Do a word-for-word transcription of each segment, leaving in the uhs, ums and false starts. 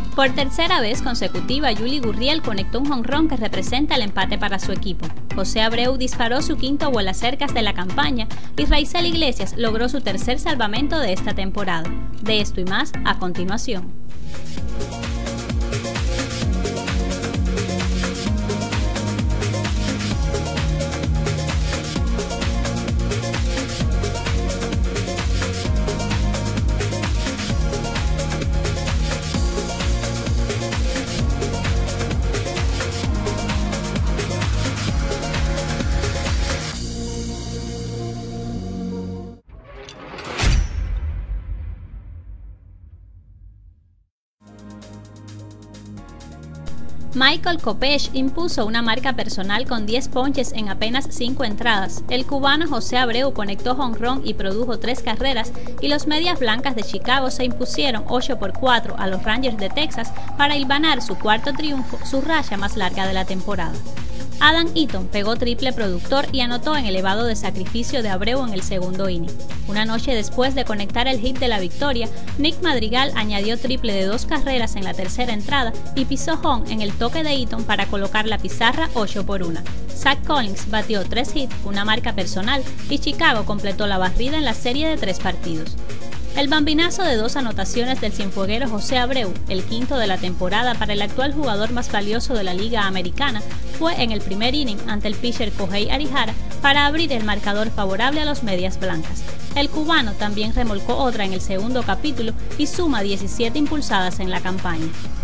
Por tercera vez consecutiva, Yuli Gurriel conectó un jonrón que representa el empate para su equipo. José Abreu disparó su quinto vuelacercas de la campaña y Raisel Iglesias logró su tercer salvamento de esta temporada. De esto y más, a continuación. Michael Kopech impuso una marca personal con diez ponches en apenas cinco entradas. El cubano José Abreu conectó jonrón y produjo tres carreras, y los Medias Blancas de Chicago se impusieron ocho por cuatro a los Rangers de Texas para hilvanar su cuarto triunfo, su racha más larga de la temporada. Adam Eaton pegó triple productor y anotó en elevado de sacrificio de Abreu en el segundo inning. Una noche después de conectar el hit de la victoria, Nick Madrigal añadió triple de dos carreras en la tercera entrada y pisó home en el toque de Eaton para colocar la pizarra ocho por uno. Zach Collins batió tres hits, una marca personal, y Chicago completó la barrida en la serie de tres partidos. El bambinazo de dos anotaciones del cienfueguero José Abreu, el quinto de la temporada para el actual jugador más valioso de la Liga Americana, fue en el primer inning ante el pitcher Kohei Arihara para abrir el marcador favorable a los Medias Blancas. El cubano también remolcó otra en el segundo capítulo y suma diecisiete impulsadas en la campaña.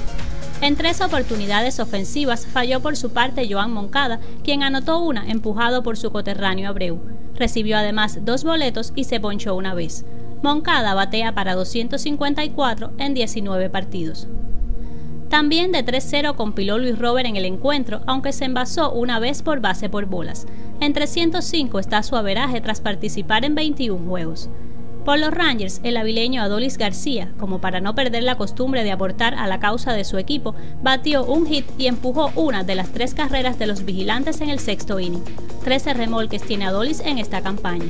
En tres oportunidades ofensivas falló por su parte Yoán Moncada, quien anotó una empujado por su coterráneo Abreu. Recibió además dos boletos y se ponchó una vez. Moncada batea para doscientos cincuenta y cuatro en diecinueve partidos. También de tres cero compiló Luis Robert en el encuentro, aunque se envasó una vez por base por bolas. En trescientos cinco está su averaje tras participar en veintiún juegos. Por los Rangers, el avileño Adolis García, como para no perder la costumbre de aportar a la causa de su equipo, batió un hit y empujó una de las tres carreras de los vigilantes en el sexto inning. trece remolques tiene Adolis en esta campaña.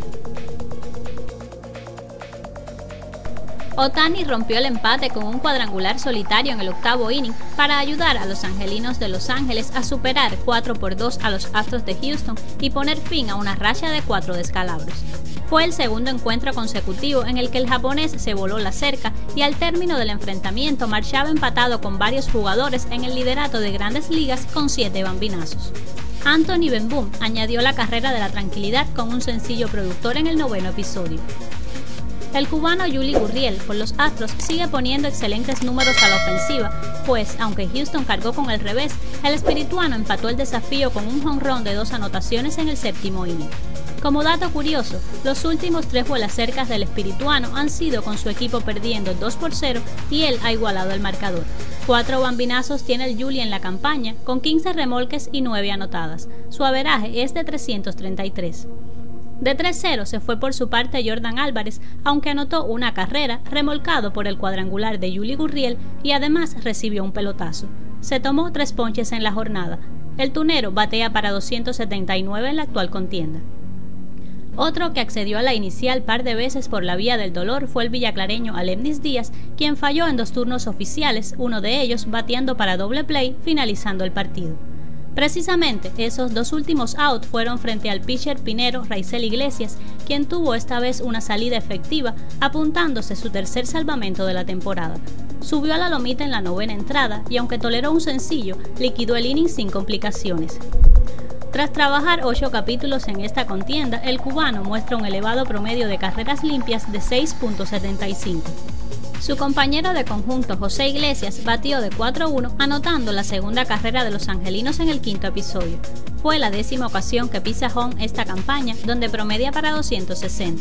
Ohtani rompió el empate con un cuadrangular solitario en el octavo inning para ayudar a los angelinos de Los Ángeles a superar cuatro por dos a los Astros de Houston y poner fin a una racha de cuatro descalabros. Fue el segundo encuentro consecutivo en el que el japonés se voló la cerca y al término del enfrentamiento marchaba empatado con varios jugadores en el liderato de Grandes Ligas con siete bambinazos. Anthony Ben-Boom añadió la carrera de la tranquilidad con un sencillo productor en el noveno episodio. El cubano Yuli Gurriel por los Astros sigue poniendo excelentes números a la ofensiva, pues, aunque Houston cargó con el revés, el espirituano empató el desafío con un jonrón de dos anotaciones en el séptimo inning. Como dato curioso, los últimos tres vuelacercas del espirituano han sido con su equipo perdiendo dos por cero y él ha igualado el marcador. Cuatro bambinazos tiene el Yuli en la campaña, con quince remolques y nueve anotadas. Su averaje es de trescientos treinta y tres. De tres cero se fue por su parte Jordan Álvarez, aunque anotó una carrera, remolcado por el cuadrangular de Yuli Gurriel y además recibió un pelotazo. Se tomó tres ponches en la jornada. El tunero batea para doscientos setenta y nueve en la actual contienda. Otro que accedió a la inicial par de veces por la vía del dolor fue el villaclareño Alemnis Díaz, quien falló en dos turnos oficiales, uno de ellos bateando para doble play, finalizando el partido. Precisamente, esos dos últimos outs fueron frente al pitcher pinero Raisel Iglesias, quien tuvo esta vez una salida efectiva, apuntándose su tercer salvamento de la temporada. Subió a la lomita en la novena entrada y aunque toleró un sencillo, liquidó el inning sin complicaciones. Tras trabajar ocho capítulos en esta contienda, el cubano muestra un elevado promedio de carreras limpias de seis punto setenta y cinco. Su compañero de conjunto José Iglesias batió de cuatro a uno, anotando la segunda carrera de los angelinos en el quinto episodio. Fue la décima ocasión que pisa home esta campaña, donde promedia para doscientos sesenta.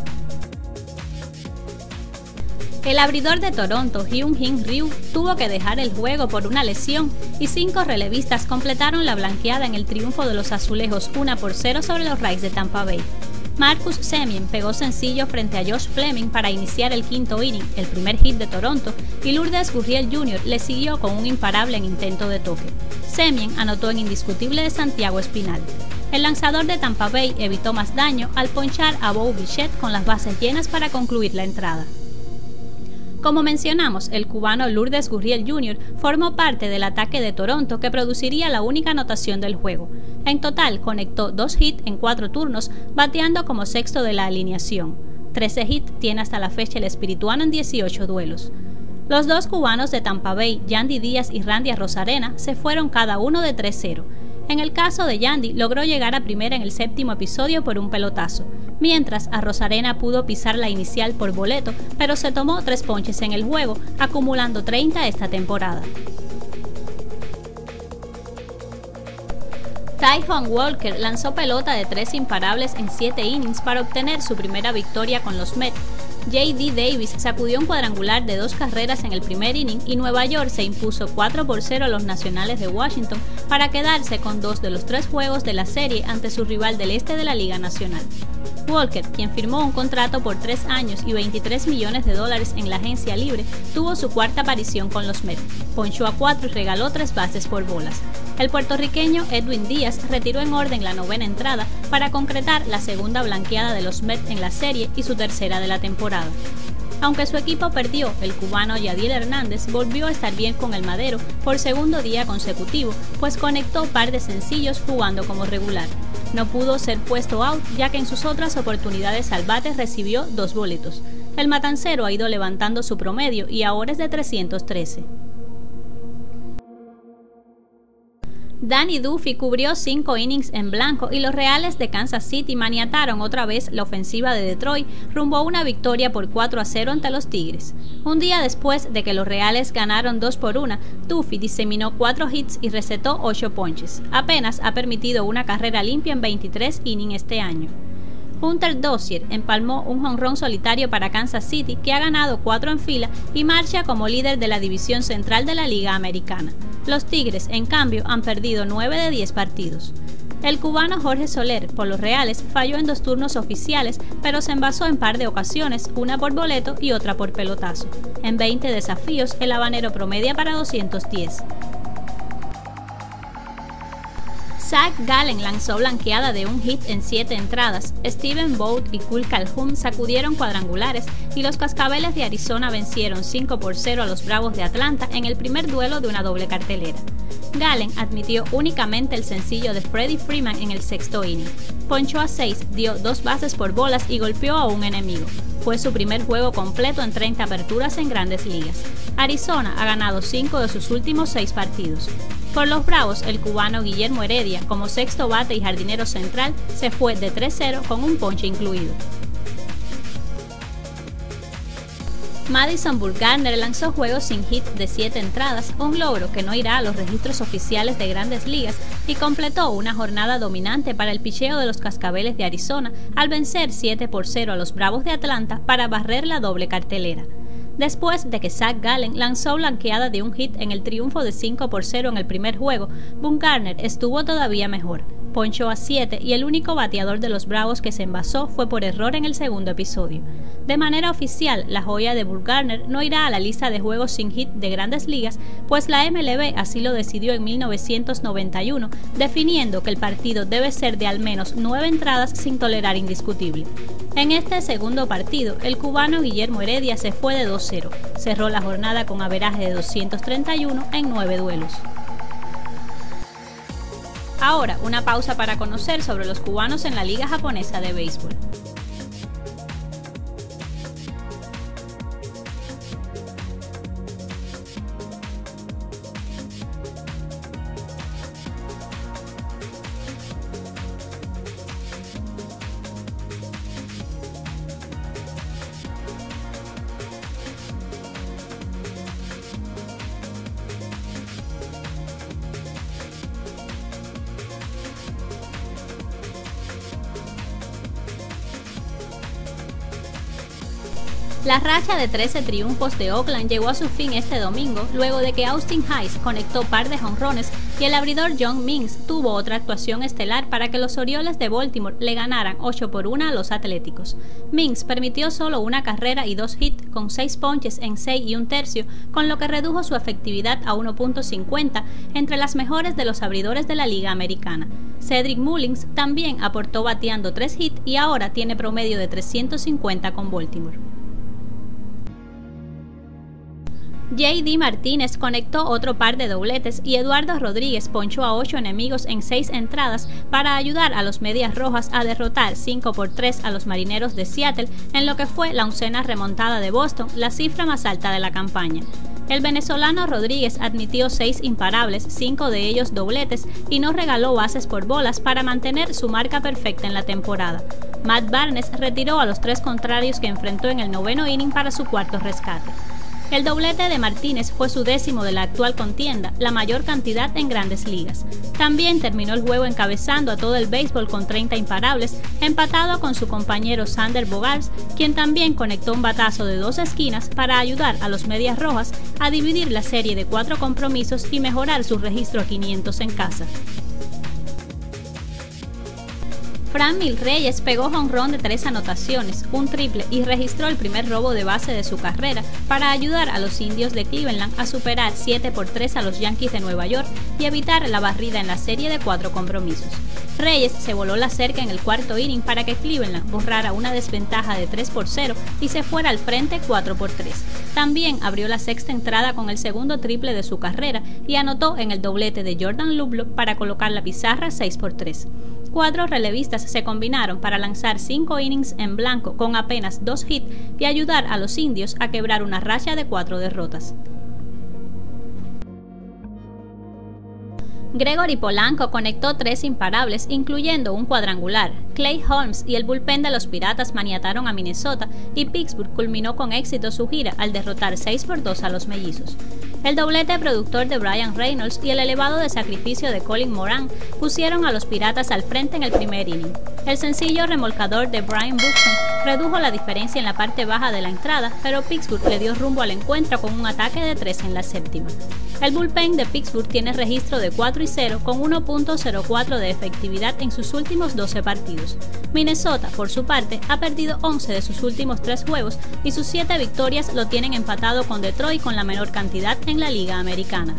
El abridor de Toronto, Hyun-Jin Ryu, tuvo que dejar el juego por una lesión y cinco relevistas completaron la blanqueada en el triunfo de los azulejos uno por cero sobre los Rays de Tampa Bay. Marcus Semien pegó sencillo frente a Josh Fleming para iniciar el quinto inning, el primer hit de Toronto, y Lourdes Gurriel junior le siguió con un imparable en intento de toque. Semien anotó en indiscutible de Santiago Espinal. El lanzador de Tampa Bay evitó más daño al ponchar a Bo Bichette con las bases llenas para concluir la entrada. Como mencionamos, el cubano Lourdes Gurriel junior formó parte del ataque de Toronto que produciría la única anotación del juego. En total, conectó dos hits en cuatro turnos, bateando como sexto de la alineación. trece hits tiene hasta la fecha el espirituano en dieciocho duelos. Los dos cubanos de Tampa Bay, Yandy Díaz y Randy Arozarena, se fueron cada uno de tres cero. En el caso de Yandy, logró llegar a primera en el séptimo episodio por un pelotazo, mientras Arozarena pudo pisar la inicial por boleto, pero se tomó tres ponches en el juego, acumulando treinta esta temporada. Taijuan Walker lanzó pelota de tres imparables en siete innings para obtener su primera victoria con los Mets. J D Davis sacudió un cuadrangular de dos carreras en el primer inning y Nueva York se impuso cuatro por cero a los Nacionales de Washington para quedarse con dos de los tres juegos de la serie ante su rival del este de la Liga Nacional. Walker, quien firmó un contrato por tres años y veintitrés millones de dólares en la agencia libre, tuvo su cuarta aparición con los Mets, ponchó a cuatro y regaló tres bases por bolas. El puertorriqueño Edwin Díaz retiró en orden la novena entrada para concretar la segunda blanqueada de los Mets en la serie y su tercera de la temporada. Aunque su equipo perdió, el cubano Yadiel Hernández volvió a estar bien con el Madero por segundo día consecutivo, pues conectó par de sencillos jugando como regular. No pudo ser puesto out, ya que en sus otras oportunidades al bate recibió dos boletos. El matancero ha ido levantando su promedio y ahora es de trescientos trece. Danny Duffy cubrió cinco innings en blanco y los Reales de Kansas City maniataron otra vez la ofensiva de Detroit rumbo a una victoria por cuatro a cero ante los Tigres. Un día después de que los Reales ganaron dos por uno, Duffy diseminó cuatro hits y recetó ocho ponches. Apenas ha permitido una carrera limpia en veintitrés innings este año. Hunter Dozier empalmó un jonrón solitario para Kansas City, que ha ganado cuatro en fila y marcha como líder de la división central de la Liga Americana. Los Tigres, en cambio, han perdido nueve de diez partidos. El cubano Jorge Soler, por los Reales, falló en dos turnos oficiales, pero se envasó en par de ocasiones, una por boleto y otra por pelotazo. En veinte desafíos, el habanero promedia para doscientos diez. Zach Gallen lanzó blanqueada de un hit en siete entradas, Steven Vogt y Kul Calhoun sacudieron cuadrangulares y los Cascabeles de Arizona vencieron cinco por cero a los Bravos de Atlanta en el primer duelo de una doble cartelera. Gallen admitió únicamente el sencillo de Freddie Freeman en el sexto inning. Ponchó a seis, dio dos bases por bolas y golpeó a un enemigo. Fue su primer juego completo en treinta aperturas en Grandes Ligas. Arizona ha ganado cinco de sus últimos seis partidos. Por los Bravos, el cubano Guillermo Heredia, como sexto bate y jardinero central, se fue de tres cero con un ponche incluido. Madison Bumgarner lanzó juegos sin hit de siete entradas, un logro que no irá a los registros oficiales de Grandes Ligas, y completó una jornada dominante para el picheo de los Cascabeles de Arizona al vencer siete por cero a los Bravos de Atlanta para barrer la doble cartelera. Después de que Zach Gallen lanzó blanqueada de un hit en el triunfo de cinco por cero en el primer juego, Bumgarner estuvo todavía mejor. Ponchó a siete y el único bateador de los Bravos que se envasó fue por error en el segundo episodio. De manera oficial, la joya de Bumgarner no irá a la lista de juegos sin hit de Grandes Ligas, pues la M L B así lo decidió en mil novecientos noventa y uno, definiendo que el partido debe ser de al menos nueve entradas sin tolerar indiscutible. En este segundo partido, el cubano Guillermo Heredia se fue de dos cero. Cerró la jornada con averaje de doscientos treinta y uno en nueve duelos. Ahora, una pausa para conocer sobre los cubanos en la Liga Japonesa de Béisbol. La racha de trece triunfos de Oakland llegó a su fin este domingo, luego de que Austin Hayes conectó par de jonrones y el abridor John Means tuvo otra actuación estelar para que los Orioles de Baltimore le ganaran ocho por uno a los Atléticos. Means permitió solo una carrera y dos hits con seis ponches en seis y un tercio, con lo que redujo su efectividad a uno punto cincuenta, entre las mejores de los abridores de la Liga Americana. Cedric Mullins también aportó bateando tres hits y ahora tiene promedio de trescientos cincuenta con Baltimore. J D Martínez conectó otro par de dobletes y Eduardo Rodríguez ponchó a ocho enemigos en seis entradas para ayudar a los Medias Rojas a derrotar cinco por tres a los Marineros de Seattle en lo que fue la oncena remontada de Boston, la cifra más alta de la campaña. El venezolano Rodríguez admitió seis imparables, cinco de ellos dobletes, y no regaló bases por bolas para mantener su marca perfecta en la temporada. Matt Barnes retiró a los tres contrarios que enfrentó en el noveno inning para su cuarto rescate. El doblete de Martínez fue su décimo de la actual contienda, la mayor cantidad en Grandes Ligas. También terminó el juego encabezando a todo el béisbol con treinta imparables, empatado con su compañero Xander Bogaerts, quien también conectó un batazo de dos esquinas para ayudar a los Medias Rojas a dividir la serie de cuatro compromisos y mejorar su registro a quinientos en casa. Franmil Reyes pegó jonrón de tres anotaciones, un triple y registró el primer robo de base de su carrera para ayudar a los Indios de Cleveland a superar siete por tres a los Yankees de Nueva York y evitar la barrida en la serie de cuatro compromisos. Reyes se voló la cerca en el cuarto inning para que Cleveland borrara una desventaja de tres por cero y se fuera al frente cuatro por tres. También abrió la sexta entrada con el segundo triple de su carrera y anotó en el doblete de Jordan Luplow para colocar la pizarra seis por tres. Cuatro relevistas se combinaron para lanzar cinco innings en blanco con apenas dos hits y ayudar a los Indios a quebrar una racha de cuatro derrotas. Gregory Polanco conectó tres imparables, incluyendo un cuadrangular. Clay Holmes y el bullpen de los Piratas maniataron a Minnesota y Pittsburgh culminó con éxito su gira al derrotar seis por dos a los Mellizos. El doblete productor de Brian Reynolds y el elevado de sacrificio de Colin Moran pusieron a los Piratas al frente en el primer inning. El sencillo remolcador de Brian Buxton redujo la diferencia en la parte baja de la entrada, pero Pittsburgh le dio rumbo al encuentro con un ataque de tres en la séptima. El bullpen de Pittsburgh tiene registro de cuatro y cero con uno punto cero cuatro de efectividad en sus últimos doce partidos. Minnesota, por su parte, ha perdido once de sus últimos tres juegos y sus siete victorias lo tienen empatado con Detroit con la menor cantidad en la Liga Americana.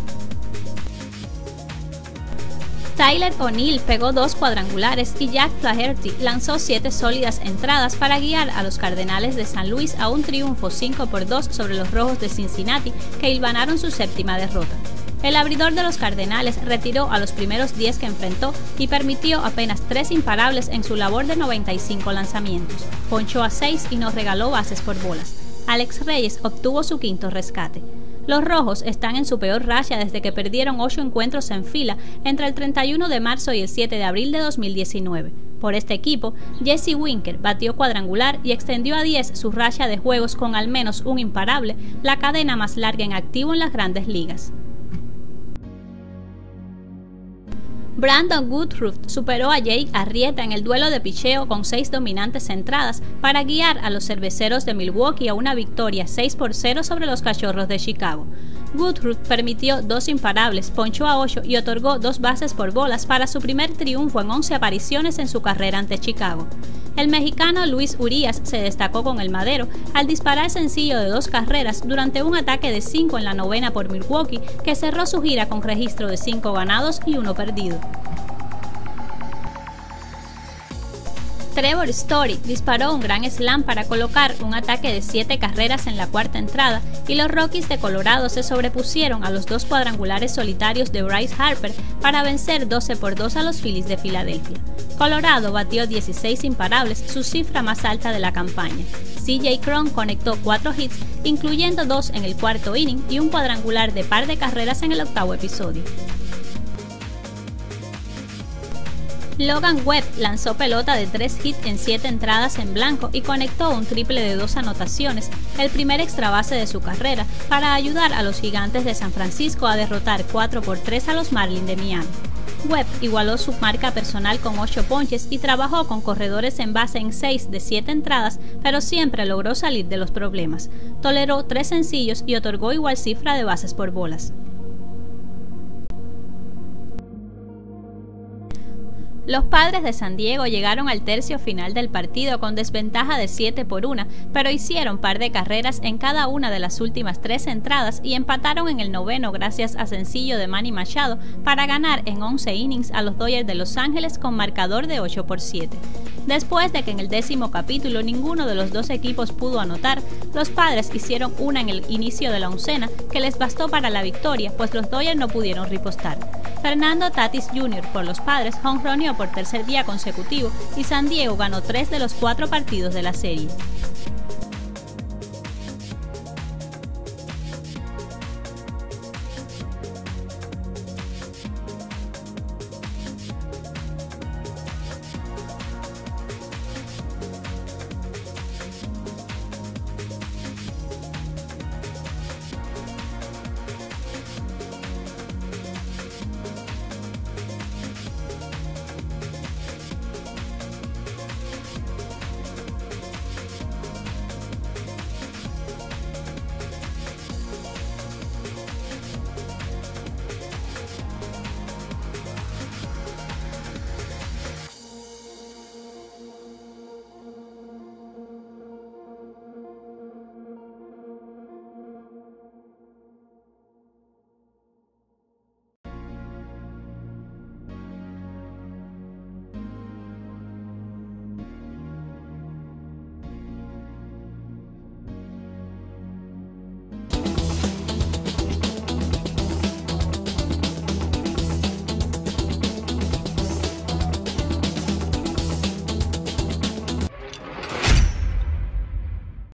Tyler O'Neill pegó dos cuadrangulares y Jack Flaherty lanzó siete sólidas entradas para guiar a los Cardenales de San Luis a un triunfo cinco por dos sobre los Rojos de Cincinnati, que hilvanaron su séptima derrota. El abridor de los Cardenales retiró a los primeros diez que enfrentó y permitió apenas tres imparables en su labor de noventa y cinco lanzamientos. Ponchó a seis y nos regaló bases por bolas. Alex Reyes obtuvo su quinto rescate. Los Rojos están en su peor racha desde que perdieron ocho encuentros en fila entre el treinta y uno de marzo y el siete de abril de dos mil diecinueve. Por este equipo, Jesse Winker batió cuadrangular y extendió a diez su racha de juegos con al menos un imparable, la cadena más larga en activo en las Grandes Ligas. Brandon Woodruff superó a Jake Arrieta en el duelo de picheo con seis dominantes entradas para guiar a los Cerveceros de Milwaukee a una victoria seis por cero sobre los Cachorros de Chicago. Woodruff permitió dos imparables, ponchó a ocho y otorgó dos bases por bolas para su primer triunfo en once apariciones en su carrera ante Chicago. El mexicano Luis Urías se destacó con el madero al disparar sencillo de dos carreras durante un ataque de cinco en la novena por Milwaukee, que cerró su gira con registro de cinco ganados y uno perdido. Trevor Story disparó un gran slam para colocar un ataque de siete carreras en la cuarta entrada y los Rockies de Colorado se sobrepusieron a los dos cuadrangulares solitarios de Bryce Harper para vencer doce por dos a los Phillies de Filadelfia. Colorado batió dieciséis imparables, su cifra más alta de la campaña. C J Cron conectó cuatro hits, incluyendo dos en el cuarto inning y un cuadrangular de par de carreras en el octavo episodio. Logan Webb lanzó pelota de tres hits en siete entradas en blanco y conectó un triple de dos anotaciones, el primer extra base de su carrera, para ayudar a los Gigantes de San Francisco a derrotar cuatro por tres a los Marlins de Miami. Webb igualó su marca personal con ocho ponches y trabajó con corredores en base en seis de siete entradas, pero siempre logró salir de los problemas. Toleró tres sencillos y otorgó igual cifra de bases por bolas. Los Padres de San Diego llegaron al tercio final del partido con desventaja de siete por uno, pero hicieron par de carreras en cada una de las últimas tres entradas y empataron en el noveno gracias a sencillo de Manny Machado para ganar en once innings a los Dodgers de Los Ángeles con marcador de ocho por siete. Después de que en el décimo capítulo ninguno de los dos equipos pudo anotar, los Padres hicieron una en el inicio de la oncena que les bastó para la victoria, pues los Dodgers no pudieron ripostar. Fernando Tatis junior por los Padres jonroneó por tercer día consecutivo y San Diego ganó tres de los cuatro partidos de la serie.